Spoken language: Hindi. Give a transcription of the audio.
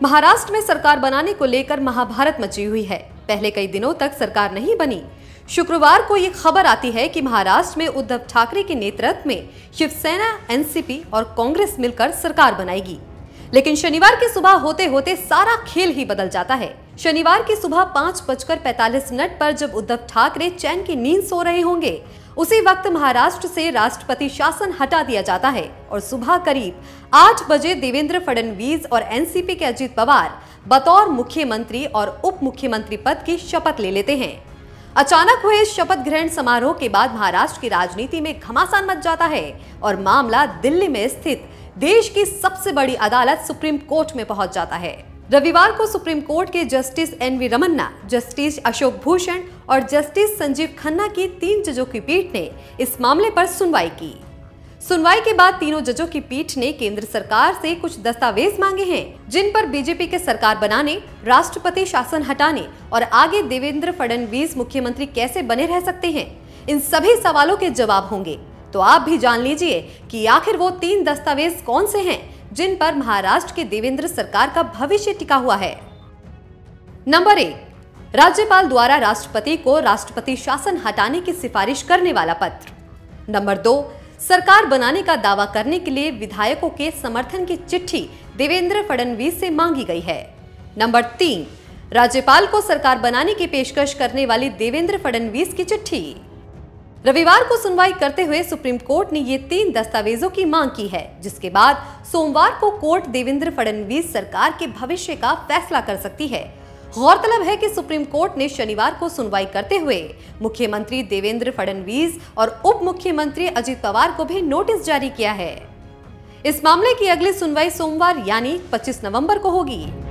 महाराष्ट्र में सरकार बनाने को लेकर महाभारत मची हुई है। पहले कई दिनों तक सरकार नहीं बनी। शुक्रवार को ये खबर आती है कि महाराष्ट्र में उद्धव ठाकरे के नेतृत्व में शिवसेना, एनसीपी और कांग्रेस मिलकर सरकार बनाएगी। लेकिन शनिवार की सुबह होते होते सारा खेल ही बदल जाता है। शनिवार की सुबह 5:45 पर जब उद्धव ठाकरे चैन की नींद सो रहे होंगे, उसी वक्त महाराष्ट्र से राष्ट्रपति शासन हटा दिया जाता है और सुबह करीब 8 बजे देवेंद्र फडणवीस और एनसीपी के अजित पवार बतौर मुख्यमंत्री और उप मुख्यमंत्री पद की शपथ ले लेते हैं। अचानक हुए इस शपथ ग्रहण समारोह के बाद महाराष्ट्र की राजनीति में घमासान मच जाता है और मामला दिल्ली में स्थित देश की सबसे बड़ी अदालत सुप्रीम कोर्ट में पहुंच जाता है। रविवार को सुप्रीम कोर्ट के justice N V. Ramana, justice Ashok Bhushan और जस्टिस संजीव खन्ना की 3 जजों की पीठ ने इस मामले पर सुनवाई की। सुनवाई के बाद तीनों जजों की पीठ ने केंद्र सरकार से कुछ दस्तावेज मांगे हैं, जिन पर बीजेपी के सरकार बनाने, राष्ट्रपति शासन हटाने और आगे देवेंद्र फडणवीस मुख्यमंत्री कैसे बने रह सकते हैं, इन सभी सवालों के जवाब होंगे। तो आप भी जान लीजिए कि आखिर वो 3 दस्तावेज कौन से हैं जिन पर महाराष्ट्र के देवेंद्र सरकार का भविष्य टिका हुआ है। नंबर 1, राज्यपाल द्वारा राष्ट्रपति को राष्ट्रपति शासन हटाने की सिफारिश करने वाला पत्र। नंबर 2, सरकार बनाने का दावा करने के लिए विधायकों के समर्थन की चिट्ठी देवेंद्र फडणवीस से मांगी गई है। नंबर 3, राज्यपाल को सरकार बनाने की पेशकश करने वाली देवेंद्र फडणवीस की चिट्ठी। रविवार को सुनवाई करते हुए सुप्रीम कोर्ट ने ये 3 दस्तावेजों की मांग की है, जिसके बाद सोमवार को कोर्ट देवेंद्र फडणवीस सरकार के भविष्य का फैसला कर सकती है। गौरतलब है कि सुप्रीम कोर्ट ने शनिवार को सुनवाई करते हुए मुख्यमंत्री देवेंद्र फडणवीस और उप मुख्यमंत्री अजित पवार को भी नोटिस जारी किया है। इस मामले की अगली सुनवाई सोमवार यानी 25 नवंबर को होगी।